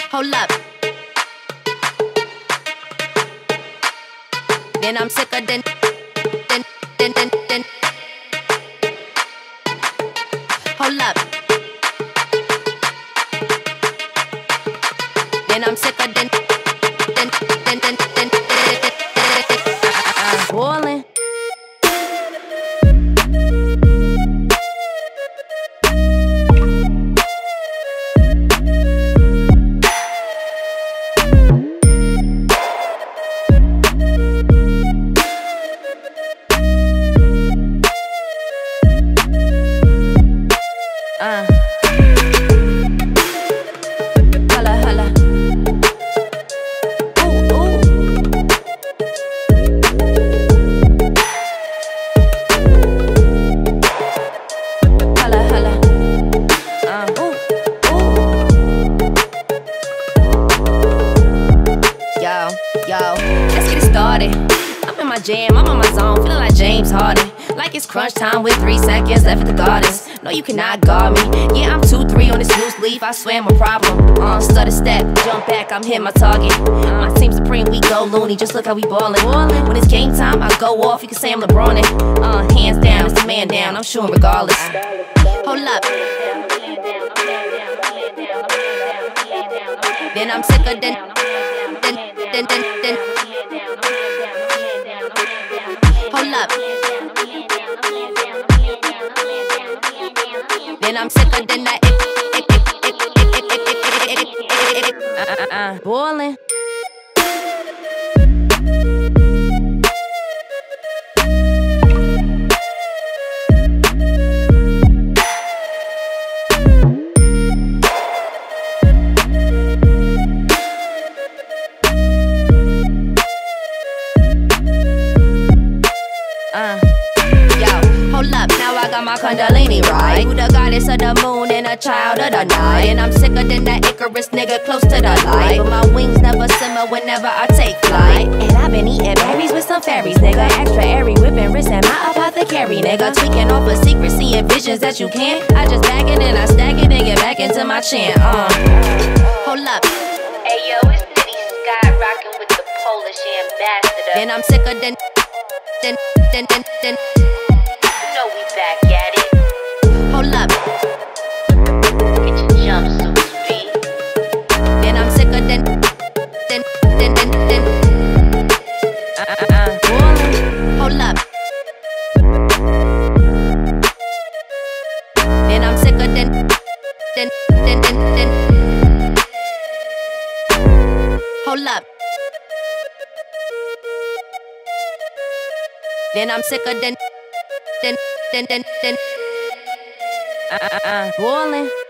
Hold up. Then I'm sicker than. Hold up. Then I'm sicker than. Boiling. Holla, holla. Ooh, ooh. Holla, holla. Ooh, ooh. Yo, let's get it started. I'm in my jam, I'm on my zone, feeling like James Harden. Like it's crunch time with 3 seconds left at the Gardens. No, you cannot guard me. Yeah, I'm 2-3 on this loose leaf. I swear I'm a problem. Stutter step, jump back, I'm hitting my target. My team supreme, we go loony. Just look how we ballin'. When it's game time, I go off. You can say I'm LeBronin'. Hands down, it's the man down. I'm shooting regardless. Hold up. Then I'm sicker than. Hold up. Then I'm sicker than that. Boiling. Hold up, now I got my Kundalini right. Who the goddess of the moon and a child of the night. And I'm sicker than that Icarus nigga close to the light. But my wings never simmer whenever I take flight. And I've been eating berries with some fairies, nigga. Extra airy, whipping wrist and my apothecary, nigga. Tweaking off of secrecy and visions that you can't. I just bag it and I stack it and get back into my chant. Hold up. Hey yo, it's Nitty Sky rocking with the Polish ambassador. Then I'm sicker than. You know we back at it. Hold up. Get your jumpsuits, B. Then I'm sicker than. Hold up. Then I'm sicker than. Hold up. Then I'm sicker than. Boiling.